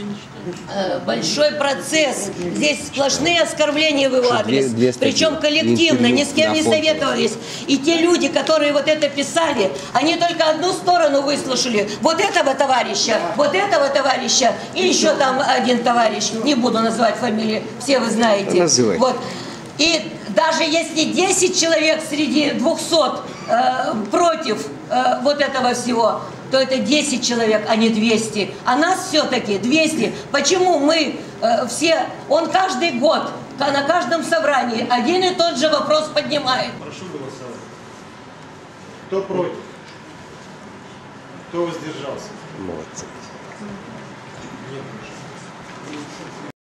большой процесс. Здесь сплошные оскорбления в его адрес. Причем коллективно, ни с кем не советовались. И те люди, которые вот это писали, они только одну сторону выслушали. Вот этого товарища и еще там один товарищ. Не буду называть фамилии, все вы знаете. Вот. И даже если 10 человек среди 200 против вот этого всего, то это 10 человек, а не 200. А нас все-таки 200. Почему мы все, он каждый год, на каждом собрании один и тот же вопрос поднимает. Прошу голосовать. Кто против? Кто воздержался? Молодцы. Нет.